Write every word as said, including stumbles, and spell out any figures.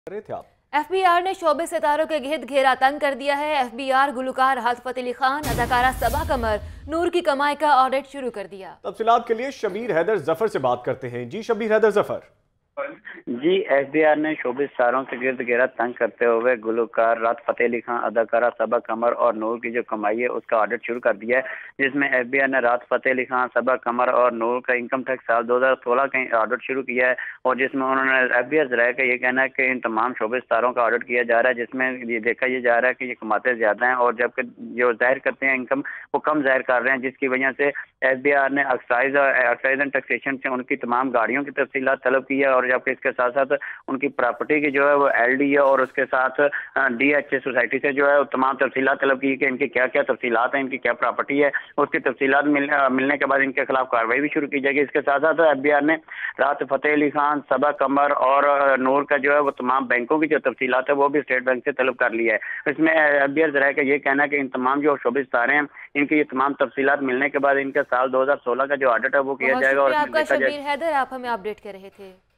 रहे थे आप। एफ बी आर ने शोबे सितारों के गिर्द घेरा तंग कर दिया है। एफ बी आर गुलकार राहत फतेह अली खान, अदाकारा सबा कमर, नूर की कमाई का ऑडिट शुरू कर दिया। तफसीलात के लिए शबीर हैदर जफर से बात करते हैं। जी शबीर हैदर जफर। जी, एफ बी आर ने शोबे सितारों के गिर्द घेरा तंग करते हुए गुलकार राहत फतेह अली खान, अदाकारा सबा कमर और नूर की जो कमाई है उसका ऑडिट शुरू कर दिया है, जिसमें एफ बी आर ने राहत फतेह अली खान, सबा कमर और नूर का इनकम टैक्स साल दो हज़ार सोलह का ऑडिट शुरू किया है। और जिसमें उन्होंने एफ बी आर जराये का ये कहना है कि इन तमाम शोबे सितारों का ऑडिट किया जा रहा है, जिसमें ये देखा ये जा रहा है कि ये कमाते ज्यादा हैं और जबकि जो जाहिर करते हैं इनकम वो कम जाहिर कर रहे हैं, जिसकी वजह से एफ बी आर ने एक्साइज एक्साइज एंड टैक्सेशन से उनकी तमाम गाड़ियों की तफसीलात तलब की है। और जबकि इसके साथ साथ उनकी प्रॉपर्टी की जो है वो एल डी है और उसके साथ डी एच ए सोसाइटी से जो है वो तमाम तफसीलात तलब की कि इनकी क्या क्या तफसीलात हैं, इनकी क्या प्रॉपर्टी है, उसकी तफसीलात मिल, मिलने के बाद इनके खिलाफ कार्रवाई भी शुरू की जाएगी। इसके साथ साथ एफ बी आर ने राहत फतेह अली खान, सबा कमर और नूर का जो है वो तमाम बैंकों की जो तफसीलात है वो भी स्टेट बैंक से तलब कर लिया है। इसमें एफ बी आर जराये का ये कहना है कि इन तमाम जो शोबे सितारे हैं इनकी ये तमाम तफसीलात मिलने के बाद इनके साल दो हजार सोलह का जो ऑडिट है वो किया जाएगा। और आपका शबीर हैदर, आप हमें अपडेट कर रहे थे।